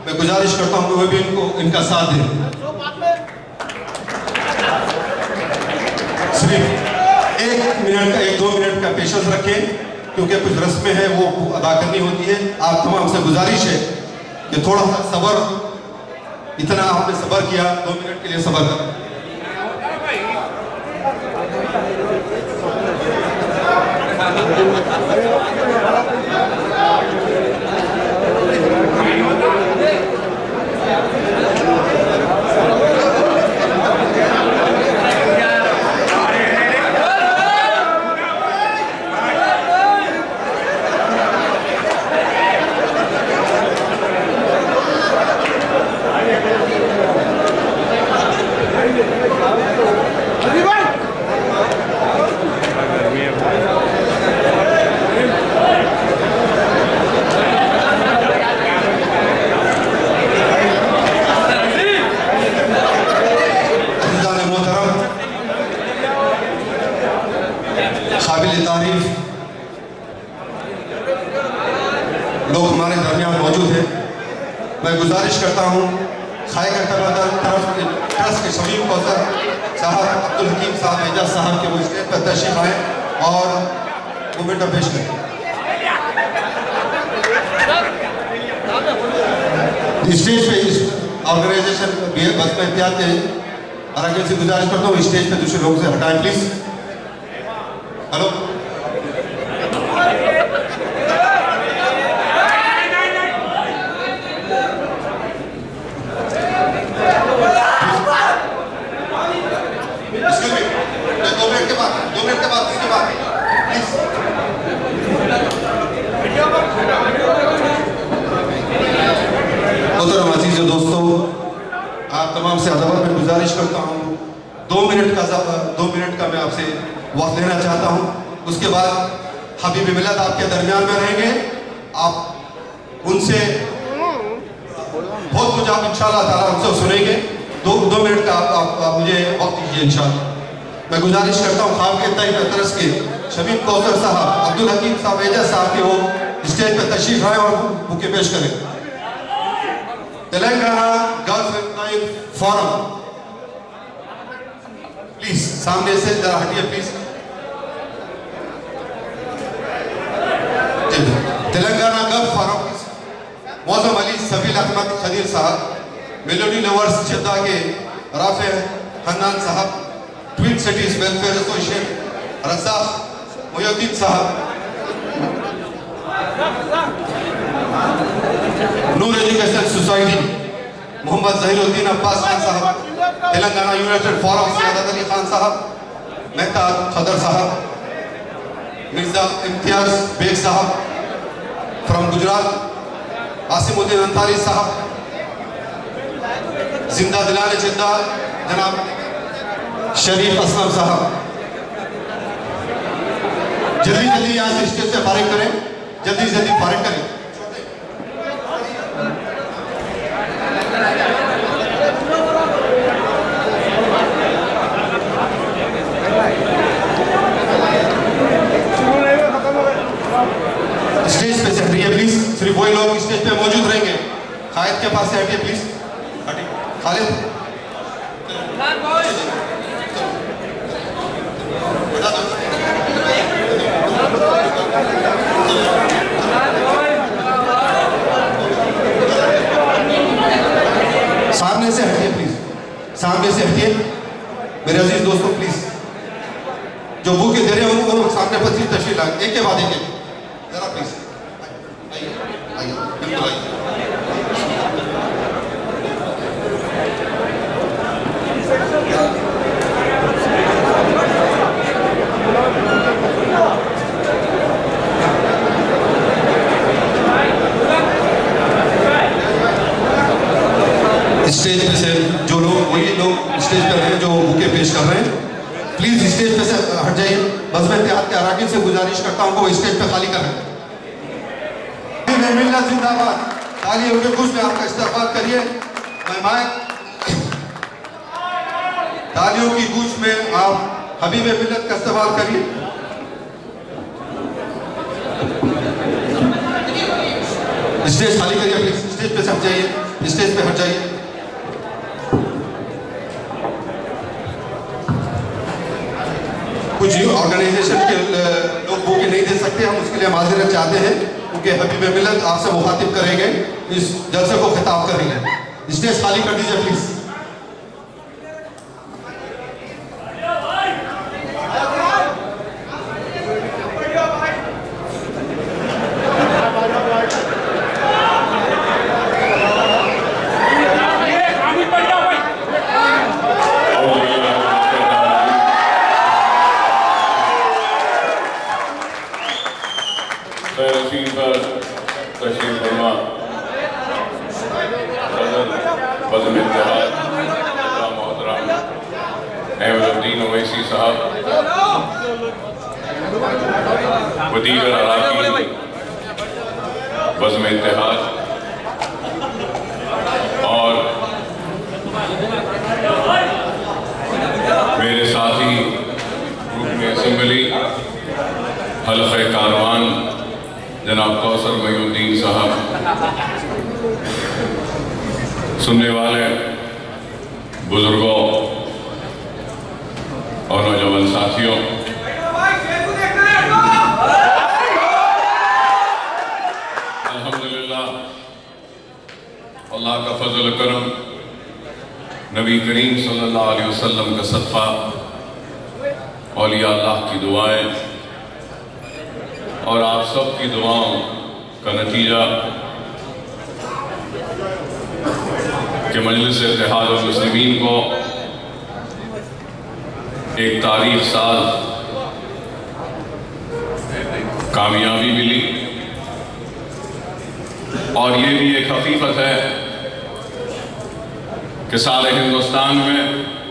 میں گزارش کرتا ہوں کہ وہ بھی ان کا ساتھ دیں. صرف 1-2 منٹ کا پیشنس رکھیں کیونکہ کچھ رسمیں ہیں وہ ادا کرنی ہوتی ہے. آپ تمام سے گزارش ہے کہ تھوڑا سا صبر, اتنا آپ نے صبر کیا, 2 منٹ کے لیے صبر کریں. قابل تعریف لوگ ہمارے درمیان موجود ہیں. میں گزارش کرتا ہوں خائق ٹرسٹ کے شمیم کوثر صاحب, عبدالحکیم صاحب, اعجاز صاحب کے وہ اسٹیج پر تشریف آئیں اور مومنٹم پیش کریں. اسٹیج پہ اس آرگنائزیشن بزم-e-اتحاد کے اراکین سے گزارش کرتا ہوں اسٹیج پہ دوسرے لوگ سے ہٹائیں پلیز. ہلو محترم عزیز و دوستو, آپ تمام سے ادب میں گزارش کرتا ہوں 2 منٹ کا میں آپ سے وقت لینا چاہتا ہوں. اس کے بعد حبیب ملت آپ کے درمیان میں رہیں گے. آپ ان سے بہت کچھ آپ انشاءاللہ تعالیٰ ان سے سنیں گے. 2 منٹ کا آپ مجھے وقت دیجیے انشاءاللہ. میں گزارش کرتا ہوں خواہ کے تحت طرز کے شمیم کوثر صاحب, عبدالحکیم صاحب, اعجاز صاحب کے وہ اسٹیج پہ تشریف آئیں اور بکے پیش کریں. Telangana gulf employees forum please سامنے سے ذرا ہٹیے please. Telangana gulf forum Moazzam Ali Sabeel Ahmed خدیر صاحب, میلوڈی لورز جدہ کے رافع حنان صاحب, twin cities welfare association Razzaq Mohi Uddin صاحب, نور ایجوکیشن سوسائٹی محمد ظہیر الدین عباس خان صاحب, تلنگانہ یونائٹڈ فورم سعادت علی خان صاحب, مہتاب خضر صاحب, مرزا امتیاز بیگ صاحب فرام گجرات, عاصم الدین انتاری صاحب, زندہ دلان جدہ جناب شریف اسلم صاحب. جلدی یہاں سے اسٹیج سے فارغ کریں, جلدی فارغ کریں. اسٹیج پہ سے ہٹیے پلیز, صرف وہی لوگ اسٹیج پہ موجود رہیں گے. خالد کے پاس سے ہٹیے پلیز, ہٹیے خالد. سامنے سے ہٹیے پلیز, سامنے سے ہٹیے میرے عزیز دوستوں. پلیز جو بھوکے دے رہے ہوں وہ سامنے پر تشریف لائیں, ایک کے بعد ایک ذرا پلیز آئیے بالکل آئیے. اسٹیج پہ سے جو لوگ, وہی لوگ اسٹیج پہ رہے جو بکے پیش کر رہے ہیں, پلیز اسٹیج پہ سے ہٹ جائیے. بزم-e-اتحاد کے اراکین سے گزارش کرتا ہوں کہ وہ اسٹیج پہ خالی کریں. ملت زندہ باد, تالیوں کے گوش میں آپ کا استقبال کریے. تالیوں کی گوش میں آپ حبیب ملت کا استقبال کریے. اسٹیج خالی کریے پلیز, اسٹیج پہ سے ہٹ جائیے. اسٹیج پہ ہٹ جائیے. کچھ آرگنائزیشن کے لوگ بوکے نہیں دے سکتے, ہم اس کے لیے معذرت چاہتے ہیں کیونکہ حبیب ملت آپ سے مخاطب کریں گے, اس جلسے کو خطاب کریں گے. اسٹیج خالی کر دیجیے پلیز. تشریف فرما صدر بزم-e-Ittehad محترم اکبرالدین اویسی صاحب و دیگر اراکین بزم-e-Ittehad اور میرے ساتھی رکن اسمبلی حلقہ کاروان جناب کوثر محی الدین صاحب, سننے والے بزرگوں اور نوجوان ساتھیوں, الحمدللہ اللہ کا فضل و کرم, نبی کریم صلی اللہ علیہ وسلم کا صدقہ, اولیاء اللہ کی دعائیں اور آپ سب کی دعاؤں کا نتیجہ کہ مجلس اتحاد المسلمین کو ایک تاریخ ساز کامیابی ملی, اور یہ بھی ایک حقیقت ہے کہ سارے ہندوستان میں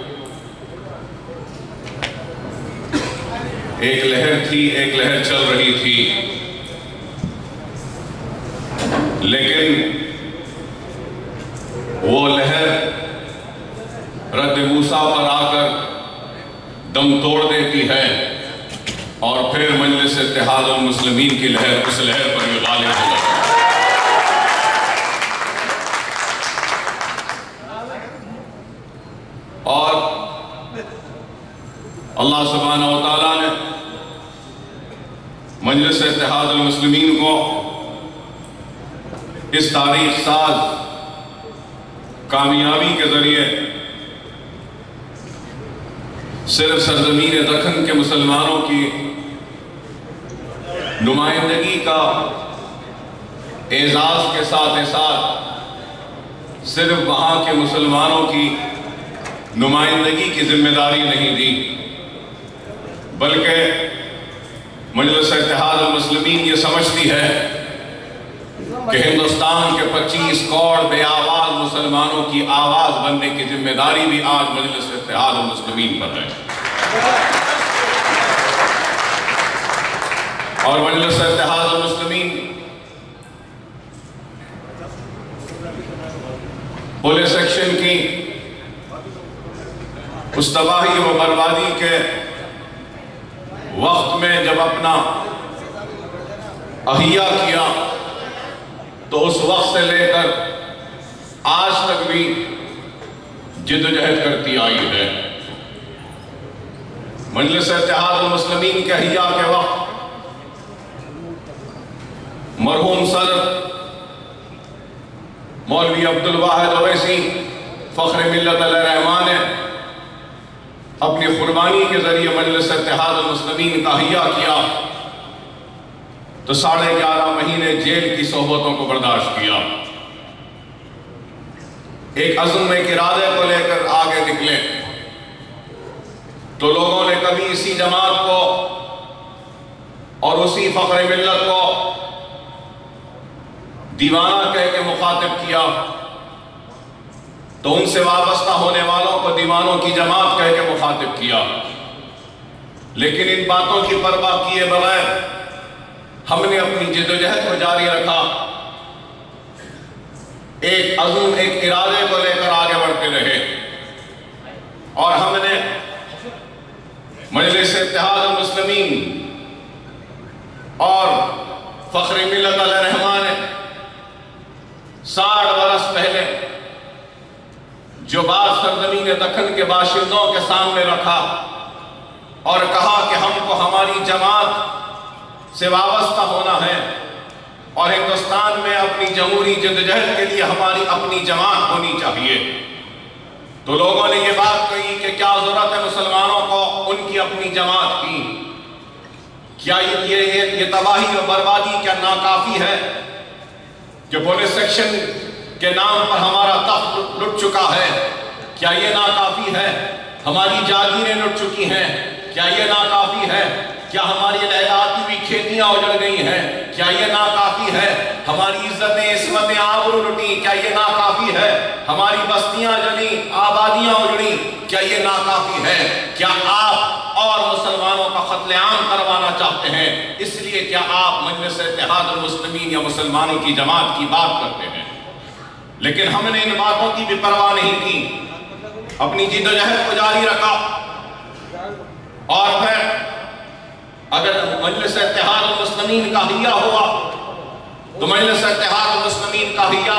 ایک لہر تھی, ایک لہر چل رہی تھی, لیکن وہ لہر رد موسیٰ پر آ کر دم توڑ دیتی ہے, اور پھر مجلس اتحاد المسلمین کی لہر اس لہر پر بھی غالب ہو جاتی ہے. اور اللہ سبحانہ و تعالیٰ نے مجلس اتحاد المسلمین کو اس تاریخ ساز کامیابی کے ذریعے صرف سرزمین دکن کے مسلمانوں کی نمائندگی کا اعزاز کے ساتھ صرف وہاں کے مسلمانوں کی نمائندگی کی ذمہ داری نہیں دی, بلکہ مجلس اتحاد المسلمین یہ سمجھتی ہے کہ ہندوستان کے 25 کروڑ بے آواز مسلمانوں کی آواز بننے کی ذمہ داری بھی آج مجلس اتحاد المسلمین پر ہے. اور مجلس اتحاد المسلمین پولیس ایکشن کی اس تباہی و بربادی کے وقت میں جب اپنا احیاء کیا تو اس وقت سے لے کر آج تک بھی جدوجہد کرتی آئی ہے. مجلس اتحاد المسلمین کے احیاء کے وقت مرحوم صدر مولوی عبدالواحد اویسی فخر ملت علیہ الرحمٰن نے اپنی قربانی کے ذریعے مجلس اتحاد المسلمین کا احیاء کیا تو 11.5 مہینے جیل کی صحبتوں کو برداشت کیا. ایک عزم ایک ارادے کو لے کر آگے نکلے تو لوگوں نے کبھی اسی جماعت کو اور اسی فخر ملت کو دیوانہ کہہ کے مخاطب کیا, تو ان سے وابستہ ہونے والوں کو دیوانوں کی جماعت کہہ کے مخاطب کیا. لیکن ان باتوں کی پرواہ کیے بغیر ہم نے اپنی جدوجہد کو جاری رکھا, ایک عزم ایک ارادے کو لے کر آگے بڑھتے رہے, اور ہم نے مجلس اتحاد المسلمین اور فخر ملت علیہ الرحمٰن نے 60 برس پہلے جو بات سرزمین دکن کے باشندوں کے سامنے رکھا اور کہا کہ ہم کو ہماری جماعت سے وابستہ ہونا ہے اور ہندوستان میں اپنی جمہوری جدوجہد کے لیے ہماری اپنی جماعت ہونی چاہیے، تو لوگوں نے یہ بات کہی کہ کیا ضرورت ہے مسلمانوں کو ان کی اپنی جماعت کی؟ کیا یہ تباہی اور بربادی کیا ناکافی ہے کہ پولیس سیکشن کے نام پر ہمارا تخت لٹ چکا ہے؟ کیا یہ ناکافی ہے؟ ہماری جاگیریں لٹ چکی ہیں، کیا یہ ناکافی ہے؟ کیا ہماری لہلاتی ہوئی کھیتیاں اجڑ گئی ہیں؟ کیا یہ ناکافی ہے؟ ہماری عزتیں عصمتیں آبرو لٹی، کیا یہ ناکافی ہے؟ ہماری بستیاں جلی، آبادیاں اجڑی، کیا یہ ناکافی ہے؟ کیا آپ اور مسلمانوں کا قتل عام کروانا چاہتے ہیں؟ اس لیے کیا آپ مجلس اتحاد المسلمین یا مسلمانوں کی جماعت کی بات کرتے ہیں؟ لیکن ہم نے ان باتوں کی بھی پرواہ نہیں کی، اپنی جدوجہد کو جاری رکھا، اور پھر اگر مجلس اتحاد المسلمین کا حیہ ہوا تو مجلس اتحاد المسلمین کا حیہ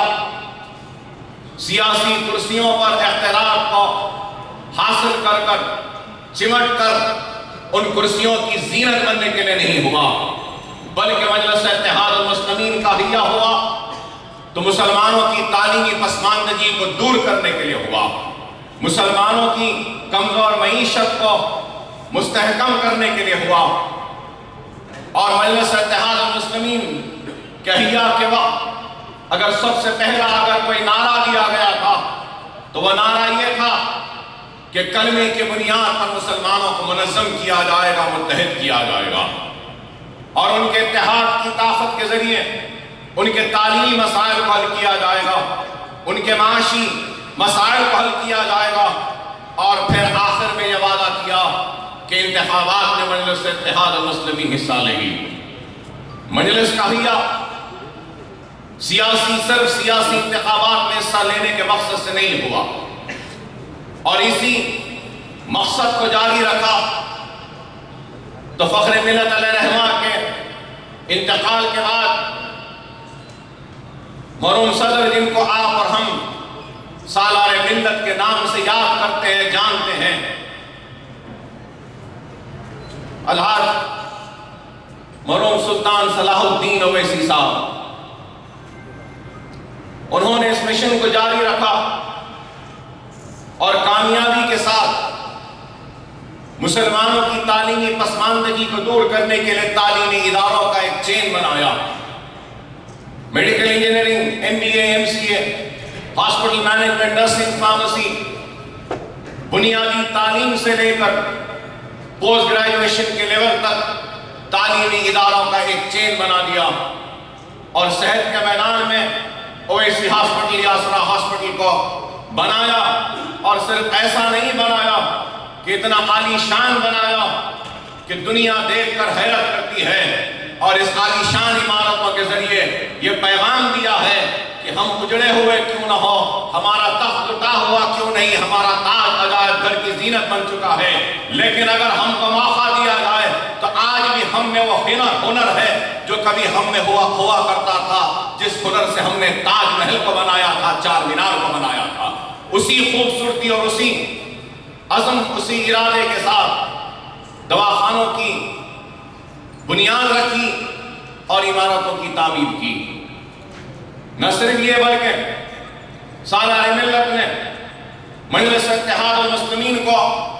سیاسی کرسیوں پر اختلاف کو حاصل کر چمٹ کر ان کرسیوں کی زینت بننے کے لیے نہیں ہوا، بلکہ مجلس اتحاد المسلمین کا حیہ ہوا تو مسلمانوں کی تعلیمی پسماندگی کو دور کرنے کے لیے ہوا، مسلمانوں کی کمزور معیشت کو مستحکم کرنے کے لیے ہوا۔ اور مجلس اتحاد المسلمین کے حیہ کے وقت اگر سب سے پہلا اگر کوئی نعرہ دیا گیا تھا تو وہ نعرہ یہ تھا کہ کلمے کے بنیاد پر مسلمانوں کو منظم کیا جائے گا، متحد کیا جائے گا، اور ان کے اتحاد کی طاقت کے ذریعے ان کے تعلیمی مسائل کو حل کیا جائے گا، ان کے معاشی مسائل کو حل کیا جائے گا، اور پھر آخر میں یہ وعدہ کیا کہ انتخابات میں مجلس اتحاد المسلمین حصہ لے گی۔ مجلس کا حیہ صرف سیاسی انتخابات میں حصہ لینے کے مقصد سے نہیں ہوا، اور اسی مقصد کو جاری رکھا تو فخر ملت علیہ رحمہ کے انتقال کے بعد مرحوم صدر جن کو آپ اور ہم سالار ملت کے نام سے یاد کرتے ہیں، جانتے ہیں، الحاج مرحوم سلطان صلاح الدین اویسی صاحب، انہوں نے اس مشن کو جاری رکھا اور کامیابی کے ساتھ مسلمانوں کی تعلیمی پسماندگی کو دور کرنے کے لیے تعلیمی اداروں کا ایک چین بنایا، medical engineering, MBA، MCA، hospital management, nursing, pharmacy, بنیادی تعلیم سے لے کر پوسٹ گریجویشن کے لیول تک تعلیمی اداروں کا ایک چین بنا دیا، اور صحت کے میدان میں اویسی ہاسپٹل، یاسرا ہاسپٹل کو بنایا، اور صرف ایسا نہیں بنایا کہ اتنا عالی شان بنایا کہ دنیا دیکھ کر حیرت کرتی ہے، اور اس عالی شان عمارتوں کے ذریعے یہ پیغام دیا ہے کہ ہم اجڑے ہوئے کیوں نہ ہو، ہمارا تخت لٹا ہوا کیوں نہیں، ہمارا تاج عجائب گھر کی زینت بن چکا ہے، لیکن اگر ہم کو موقع دیا جائے تو آج بھی ہم میں وہ ہنر ہے جو کبھی ہم میں ہوا کرتا تھا، جس ہنر سے ہم نے تاج محل کو بنایا تھا، چار مینار کو بنایا تھا۔ اسی خوبصورتی اور اسی عزم، اسی ارادے کے ساتھ دواخانوں کی بنیاد رکھی اور عمارتوں کی تعمیر کی۔ نہ صرف یہ بلکہ سالار ملت نے مجلس اتحاد المسلمین کو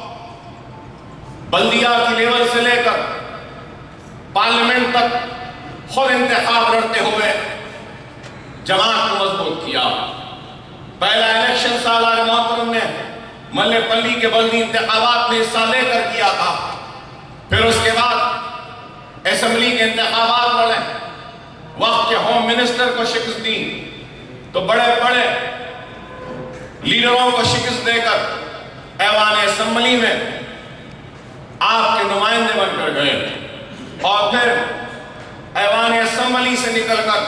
بلدیہ کی لیول سے لے کر پارلیمنٹ تک خود انتخاب لڑتے ہوئے جماعت کو مضبوط کیا۔ پہلا الیکشن سالار محترم نے ملے پلی کے بلدی انتخابات میں حصہ لے کر کیا تھا، پھر اس کے بعد اسمبلی کے انتخابات لڑے، وقت کے ہوم منسٹر کو شکست دی، تو بڑے بڑے لیڈروں کو شکست دے کر ایوان اسمبلی میں آپ کے نمائندے بن کر گئے، اور پھر ایوان اسمبلی سے نکل کر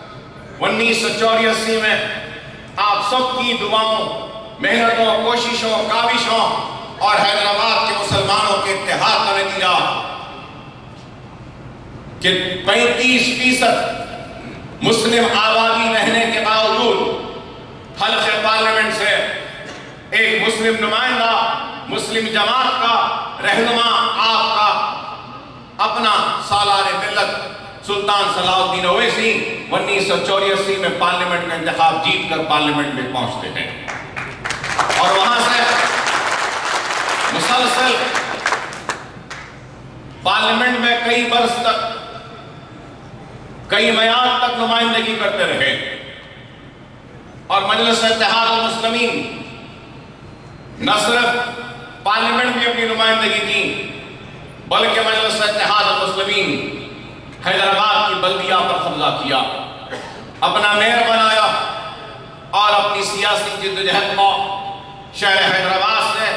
1984 میں آپ سب کی دعاؤں، محنتوں، کوششوں، کاوشوں اور حیدرآباد کے مسلمانوں کے اتحاد کا نتیجہ کہ 35% مسلم آبادی رہنے کے باوجود حلقہ پارلیمنٹ سے مسلم نمائندہ، مسلم جماعت کا رہنما، آپ کا اپنا سالار ملت سلطان صلاح الدین اویسی 1984 میں پارلیمنٹ کا انتخاب جیت کر پارلیمنٹ میں پہنچتے ہیں اور وہاں سے مسلسل پارلیمنٹ میں کئی برس تک، کئی میعاد تک نمائندگی کرتے رہے اور مجلس اتحاد المسلمین نہ صرف پارلیمنٹ میں اپنی نمائندگی کی بلکہ مجلس اتحاد المسلمین حیدرآباد کی بلدیہ پر قبضہ کیا، اپنا میئر بنایا اور اپنی سیاسی جدوجہد کو شہر حیدرآباد سے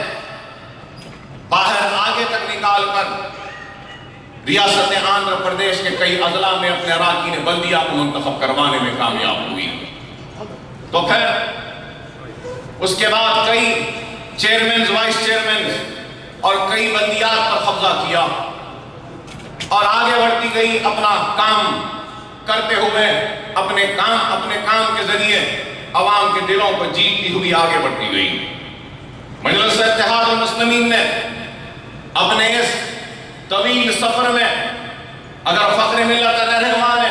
باہر آگے تک نکال کر ریاست آندھرا پردیش کے کئی اضلاع میں اپنے اراکین بلدیہ کو منتخب کروانے میں کامیاب ہوئی۔ تو پھر اس کے بعد کئی چیئرمینز، وائس چیئرمینز اور کئی بلدیات پر قبضہ کیا اور آگے بڑھتی گئی، اپنا کام کرتے ہوئے اپنے کام کے ذریعے عوام کے دلوں کو جیتتی ہوئی آگے بڑھتی گئی۔ مجلس اتحاد المسلمین نے اپنے اس طویل سفر میں، اگر فخر ملت رہنما نے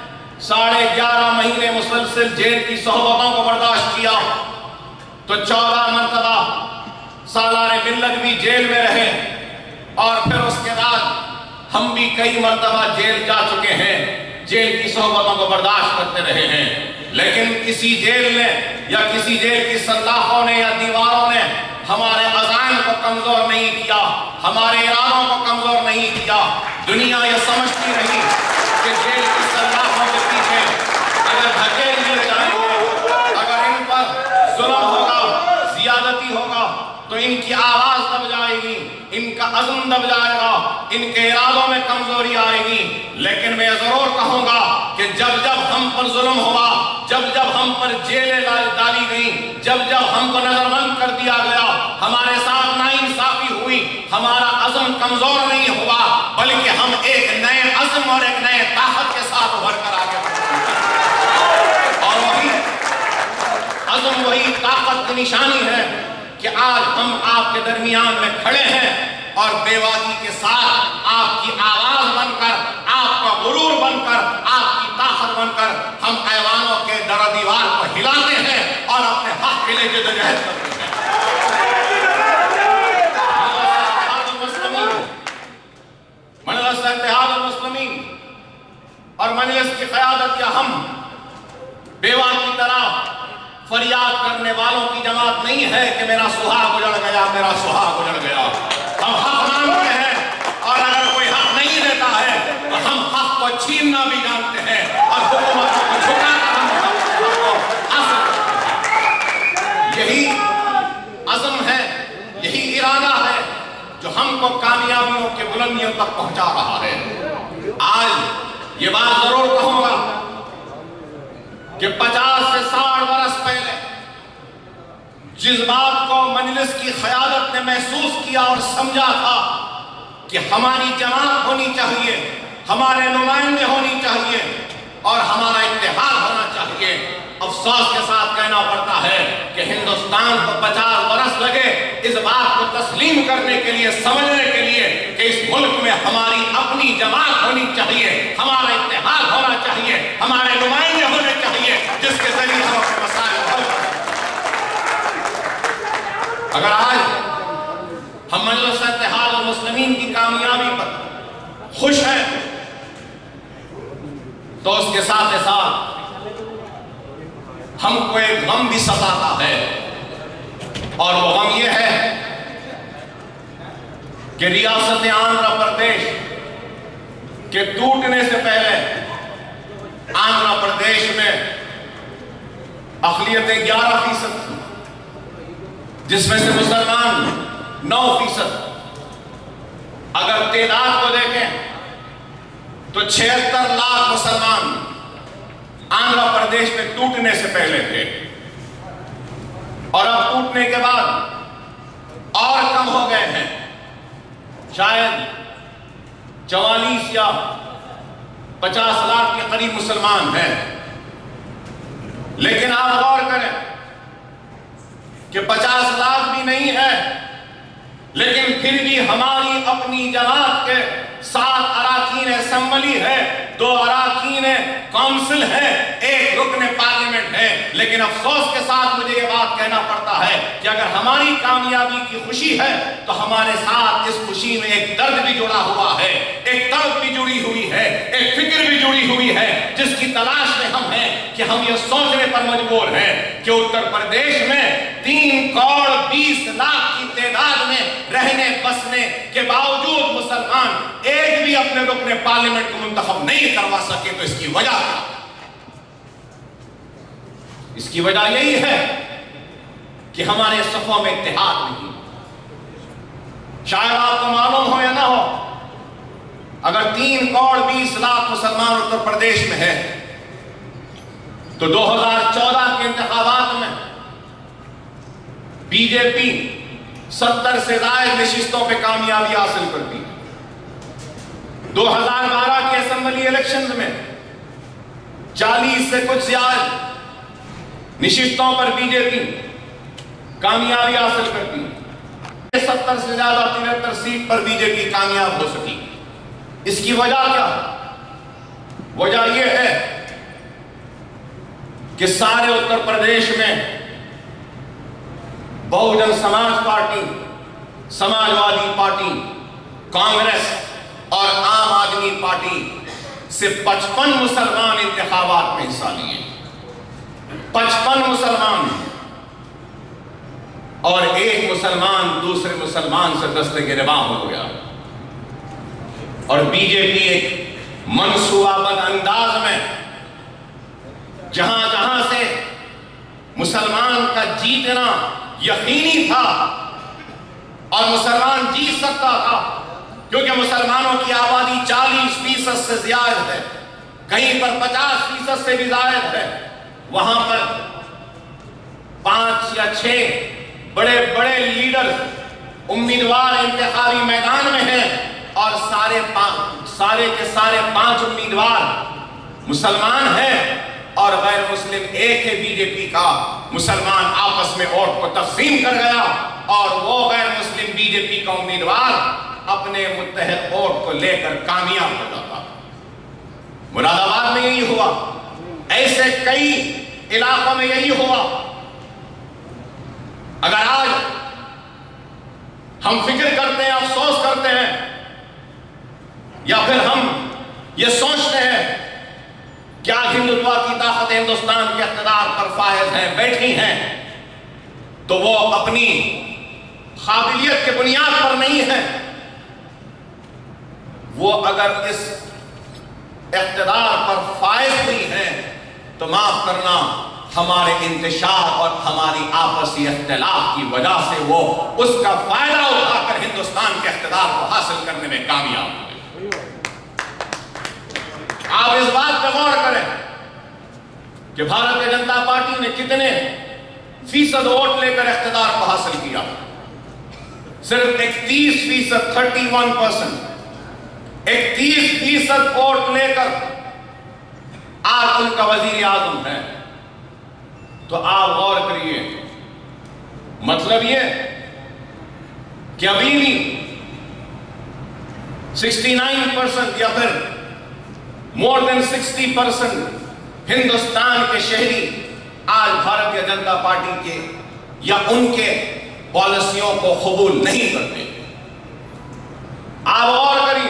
11.5 مہینے مسلسل جیل کی صحبتوں کو برداشت کیا تو 14 مرتبہ سالار ملت بھی جیل میں رہے اور پھر اس کے بعد ہم بھی کئی مرتبہ جیل جا چکے ہیں، جیل کی صحبتوں کو برداشت کرتے رہے ہیں، لیکن کسی جیل نے یا کسی جیل کی سلاخوں نے یا دیواروں نے ہمارے عزائم کو کمزور نہیں کیا، ہمارے ارادوں کو کمزور نہیں کیا۔ دنیا یہ سمجھتی رہی کہ جیل کی سلاخوں کے پیچھے اگر دھکیل دیے جائیں گے، اگر ان پر ظلم ہوگا، زیادتی ہوگا تو ان کی آواز دب جائے گی، ان کا عزم دب جائے گا، ان کے ارادوں میں کمزوری آئے گی۔ لیکن میں ضرور کہوں گا کہ جب ہم پر ظلم ہوا، جب ہم پر جیلیں ڈالی گئیں، جب ہم کو نظر بند کر دیا گیا، ہمارے ساتھ ناانصافی ہوئی، ہمارا عزم کمزور نہیں ہوا بلکہ ہم ایک نئے عزم اور ایک نئے طاقت کے ساتھ ابھر کر آگے بڑھتے اور وہی عزم، وہی طاقت کی نشانی ہے کہ آج ہم آپ کے درمیان میں کھڑے ہیں اور بے واقعی کے ساتھ آپ کی آواز بن کر، آپ کا غرور بن کر، آپ کی طاقت بن کر ہم ایوانوں کے در و دیوار کو ہلاتے ہیں اور اپنے حق کے لیے جدوجہد کرتے ہیں۔ مجلس اتحاد المسلمین اور مجلس کی قیادت یا ہم بیوہ کی طرح فریاد کرنے والوں کی جماعت نہیں ہے کہ میرا سہاگ اجڑ گیا، میرا سہاگ اجڑ گیا۔ ہم حق مانگتے ہیں اور اگر کوئی حق نہیں دیتا ہے تو ہم حق کو چھیننا بھی جانتے ہیں اور حکومتوں کو جھکا کر ہم حق کو حاصل کرتے ہیں۔ یہی عزم ہے، یہی ارادہ ہے جو ہم کو کامیابیوں کے بلندیوں تک پہنچا رہا ہے۔ آج یہ بات ضرور کہوں گا کہ 50 سے 60 برس پہلے جس بات کو مجلس کی قیادت نے محسوس کیا اور سمجھا تھا کہ ہماری جماعت ہونی چاہیے، ہمارے نمائندے ہونی چاہیے اور ہمارا اتحاد ہونا چاہیے، افسوس کے ساتھ کہنا پڑتا ہے کہ ہندوستان کو 50 برس لگے اس بات کو تسلیم کرنے کے لیے، سمجھنے کے لیے کہ اس ملک میں ہماری اپنی جماعت ہونی چاہیے، ہمارا اتحاد ہونا چاہیے، ہمارے نمائندے ہونے چاہیے جس کے ذریعے ہم اپنے مسائل حل کر سکیں۔ اگر آج ہم مجلس اتحاد المسلمین کی کامیابی پر خوش ہیں تو اس کے ساتھ ساتھ ہم کو ایک غم بھی ستاتا ہے اور وہ غم یہ ہے کہ ریاست آندھرا پردیش کے ٹوٹنے سے پہلے آندھرا پردیش میں اقلیتیں 11% تھیں جس میں سے مسلمان 9%۔ اگر تعداد کو دیکھیں تو 76 لاکھ مسلمان آندھرا پردیش میں ٹوٹنے سے پہلے تھے اور اب ٹوٹنے کے بعد اور کم ہو گئے ہیں، شاید 44 یا 50 لاکھ کے قریب مسلمان ہیں۔ لیکن آپ غور کریں کہ 50 لاکھ بھی نہیں ہے، لیکن پھر بھی ہماری اپنی جماعت کے 7 اراکین اسمبلی ہے، 2 اراکین کونسل ہے، 1 رکن پارلیمنٹ ہے، لیکن افسوس کے ساتھ مجھے یہ بات کہنا پڑتا ہے کہ اگر ہماری کامیابی کی خوشی ہے تو ہمارے ساتھ اس خوشی میں ایک درد بھی جڑا ہوا ہے، ایک طرف بھی جڑی ہوئی ہے، ایک فکر بھی جڑی ہوئی ہے، جس کی تلاش میں ہم ہیں کہ ہم یہ سوچنے پر مجبور ہیں کہ اتر پردیش میں 3 کروڑ 20 لاکھ کی تعداد میں رہنے بسنے کے باوجود مسلمان ایک بھی اپنے رکن پارلیمنٹ کو منتخب نہیں کروا سکے، تو اس کی وجہ کیا؟ اس کی وجہ یہی ہے کہ ہمارے صفوں میں اتحاد نہیں۔ شاید آپ کو معلوم ہو یا نہ ہو، اگر 3 کروڑ 20 لاکھ مسلمان اتر پردیش میں ہے تو 2014 کے انتخابات میں بی جے پی 70 سے زائد نشستوں پہ کامیابی حاصل کرتی ہے۔ 2012 کے اسمبلی الیکشنز میں 40 سے کچھ زیادہ نشستوں پر بی جے پی کامیابی حاصل کرتی ہے۔ 70 سے زیادہ 73 سیٹ پر بی جے پی کامیاب ہو سکی۔ اس کی وجہ کیا؟ وجہ یہ ہے کہ سارے اتر پردیش میں بہوجن سماج پارٹی، سماجوادی پارٹی، کانگریس اور عام آدمی پارٹی سے 55 مسلمان انتخابات میں حصہ لیے، 55 مسلمان، اور 1 مسلمان دوسرے مسلمان سے دستِ گریباں ہو گیا۔ اور بی جے پی ایک منصوبہ بند انداز میں جہاں جہاں سے مسلمان کا جیتنا یقینی تھا اور مسلمان جیت سکتا تھا، کیونکہ مسلمانوں کی آبادی 40% سے زیادہ ہے، کہیں پر 50% سے بھی زائد ہے، وہاں پر 5 یا 6 بڑے بڑے لیڈر امیدوار انتخابی میدان میں ہیں، اور سارے کے سارے 5 امیدوار مسلمان ہیں، اور غیر مسلم ایک ہے بی جے پی کا۔ مسلمان آپس میں ووٹ کو تقسیم کر گیا اور وہ غیر مسلم بی جے پی کا امیدوار اپنے متحد ووٹ کو لے کر کامیاب ہو جاتا۔ مراد آباد میں یہی ہوا، ایسے کئی علاقوں میں یہی ہوا۔ اگر آج ہم فکر کرتے ہیں، افسوس کرتے ہیں، یا پھر ہم یہ سوچتے ہیں کیا ہندوتوا کی طاقت ہندوستان کے اقتدار پر فائز ہیں، بیٹھی ہیں، تو وہ اپنی قابلیت کے بنیاد پر نہیں ہے۔ وہ اگر اس اقتدار پر فائز ہوئی ہیں تو معاف کرنا، ہمارے انتشار اور ہماری آپسی اختلاف کی وجہ سے وہ اس کا فائدہ اٹھا کر ہندوستان کے اقتدار کو حاصل کرنے میں کامیاب ہوئے۔ آپ اس بات پہ غور کریں کہ بھارتیہ جنتا پارٹی نے کتنے فیصد ووٹ لے کر اقتدار کو حاصل کیا؟ صرف 31%، 31%، 31% ووٹ لے کر آج ان کا وزیر اعظم ہے۔ تو آپ غور کریے، مطلب یہ کہ ابھی بھی 69% یا پھر more than 60% ہندوستان کے شہری آج بھارتیہ جنتا پارٹی کے یا ان کے پالیسیوں کو قبول نہیں کرتے۔ آپ غور کریے،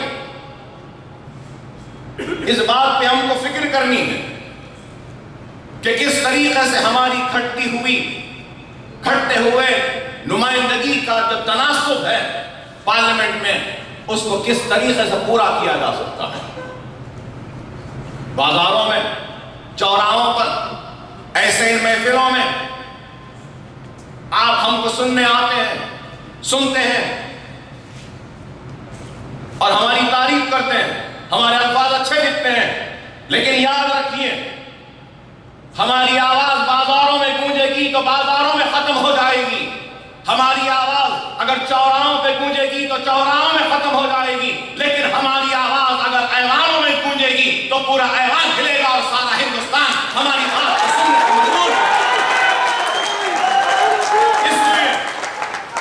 اس بات پہ ہم کو فکر کرنی ہے کہ کس طریقے سے ہماری گھٹتے ہوئے نمائندگی کا جو تناسب ہے پارلیمنٹ میں، اس کو کس طریقے سے پورا کیا جا سکتا ہے۔ بازاروں میں، چوراہوں پر، ایسے محفلوں میں آپ ہم کو سننے آتے ہیں، سنتے ہیں اور ہماری تعریف کرتے ہیں، ہمارے الفاظ اچھے لکھتے ہیں، لیکن یاد رکھیے ہماری آواز بازاروں میں گونجے گی تو بازاروں میں ختم ہو جائے گی، ہماری آواز اگر چوراہوں پہ گونجے گی تو چوراہوں میں ختم ہو جائے گی، لیکن ہماری آواز اگر ایوانوں میں گونجے گی تو پورا ایوان کھلے گا اور سارا ہندوستان ہماری بات کو سننے کو مجبور ہے۔ اس لیے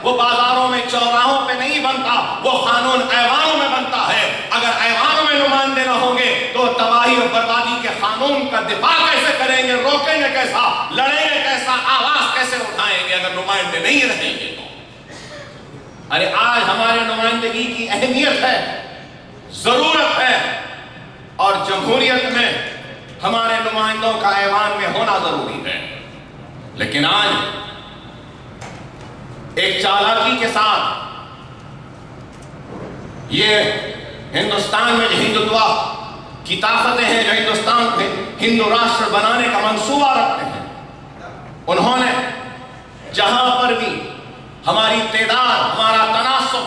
وہ بازاروں میں چوراہوں پہ نہیں بنتا، وہ قانون ایوانوں میں بنتا ہے۔ اگر ایوانوں میں نمائندے نہ ہوں گے تو تباہی اور بربادی کے قانون کا دفاع کیسے کریں گے، روکیں گے کیسا، لڑیں گے کیسا، آواز کیسے اٹھائیں گے اگر نمائندے نہیں رہیں گے تو؟ ارے آج ہمارے نمائندگی کی اہمیت ہے، ضرورت ہے، اور جمہوریت میں ہمارے نمائندوں کا ایوان میں ہونا ضروری ہے۔ لیکن آج ایک چالاکی کے ساتھ یہ ہندوستان میں جو ہندوتوا کی طاقتیں ہیں، جو ہندوستان کو ہندو راشٹر بنانے کا منصوبہ رکھتے ہیں، انہوں نے جہاں پر بھی ہماری تعداد، ہمارا تناسب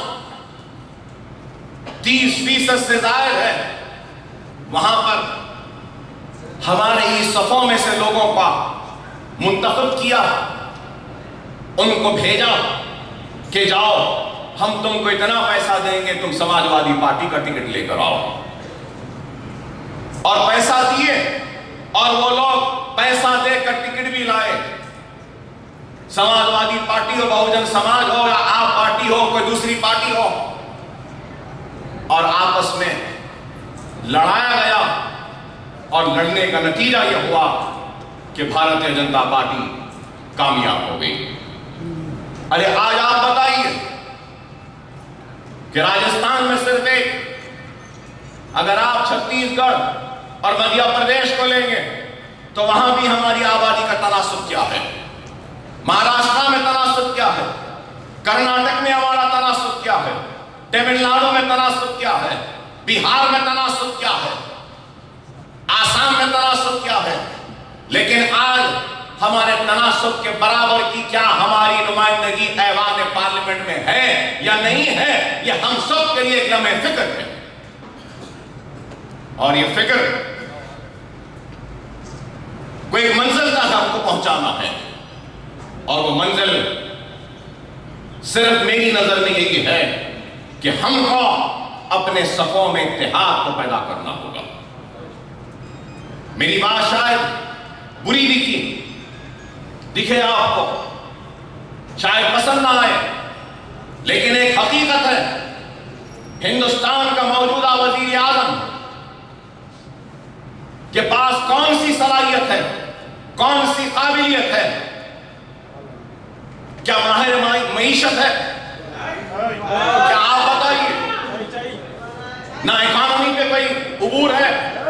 30% سے زائد ہے، وہاں پر ہمارے ہی صفوں میں سے لوگوں کا منتخب کیا، ان کو بھیجا کہ جاؤ ہم تم کو اتنا پیسہ دیں گے، تم سماجوادی پارٹی کا ٹکٹ لے کر آؤ، اور پیسہ دیے، اور وہ لوگ پیسہ دے کر ٹکٹ بھی لائے۔ سماجوادی پارٹی ہو، بہوجن سماج ہو، یا آپ پارٹی ہو، کوئی دوسری پارٹی ہو، اور آپس میں لڑایا گیا، اور لڑنے کا نتیجہ یہ ہوا کہ بھارتیہ جنتا پارٹی کامیاب ہو گئی۔ ارے آج آپ بتائیے کہ راجستھان میں صرف ایک، اگر آپ چھتیس گڑھ اور مدھیہ پردیش کو لیں گے تو وہاں بھی ہماری آبادی کا تناسب کیا ہے، مہاراشٹر میں تناسب کیا ہے، کرناٹک میں ہمارا تناسب کیا ہے، تمل ناڈو میں تناسب کیا ہے، بہار میں تناسب کیا ہے، آسام میں تناسب کیا ہے۔ لیکن آج ہمارے تناسب کے برابر کی کیا ہماری نمائندگی ایوان پارلیمنٹ میں ہے یا نہیں ہے، یہ ہم سب کے لیے ایک لمحہ فکر ہے۔ اور یہ فکر کوئی منزل تک ہم کو پہنچانا ہے، اور وہ منزل صرف میری نظر میں یہی ہے کہ ہم کو اپنے صفوں میں اتحاد کو پیدا کرنا ہوگا۔ میری بات شاید بری دکھے آپ کو، شاید پسند نہ آئے، لیکن ایک حقیقت ہے، ہندوستان کا موجودہ وزیر اعظم کے پاس کون سی صلاحیت ہے، کون سی قابلیت ہے؟ کیا ماہر معیشت ہے؟ کیا آپ بتائیے، نہ اکانومی پہ کوئی عبور ہے،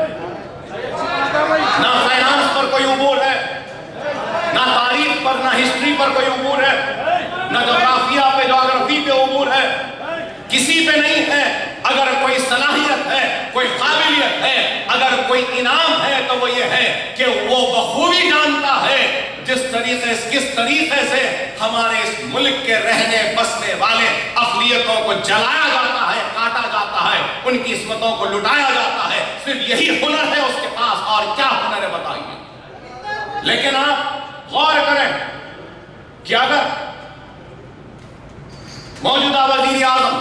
نہ فائنانس پر کوئی عبور ہے، نہ تاریخ پر، نہ ہسٹری پر کوئی عبور ہے، نہ جغرافیہ پہ، جغرافی پہ عبور ہے، کسی پہ نہیں ہے۔ اگر کوئی صلاحیت ہے، کوئی قابلیت ہے، اگر کوئی انعام ہے تو وہ یہ ہے کہ وہ بخوبی جانتا ہے کس طریقے سے ہمارے اس ملک کے رہنے بسنے والے اقلیتوں کو جلایا جاتا ہے، کاٹا جاتا ہے، ان کی عصمتوں کو لٹایا جاتا ہے۔ صرف یہی ہنر ہے اس کے پاس، اور کیا ہنر ہے بتائیے۔ لیکن آپ غور کریں کہ اگر موجودہ وزیر اعظم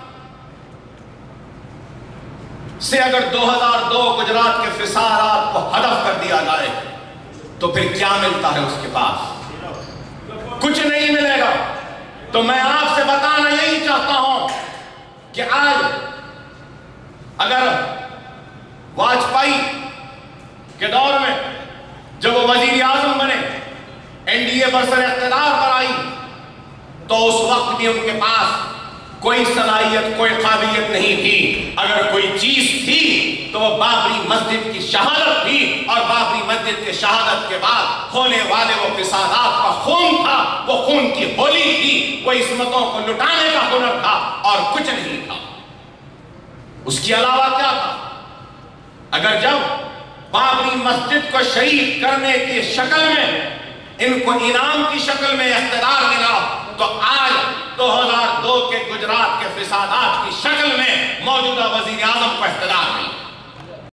سے اگر 2002 گجرات کے فسادات کو ہدف کر دیا جائے تو پھر کیا ملتا ہے اس کے پاس؟ کچھ نہیں ملے گا۔ تو میں آپ سے بتانا یہی چاہتا ہوں کہ آج اگر واجپئی کے دور میں جب وہ وزیر اعظم بنے، این ڈی اے برسر اقتدار پر آئی، تو اس وقت بھی ان کے پاس کوئی صلاحیت، کوئی قابلیت نہیں تھی۔ اگر کوئی چیز تھی تو وہ بابری مسجد کی شہادت تھی، اور بابری مسجد کے شہادت کے بعد ہونے والے وہ فسادات کا خون تھا، وہ خون کی ہولی تھی، وہ عصمتوں کو لٹانے کا ہنر تھا، اور کچھ نہیں تھا۔ اس کے علاوہ کیا تھا؟ اگر جب بابری مسجد کو شہید کرنے کی شکل میں ان کو انعام کی شکل میں اقتدار ملا، تو آج 2002 کے گجرات کے فسادات کی شکل میں موجودہ وزیر اعظم کو اقتدار ملا۔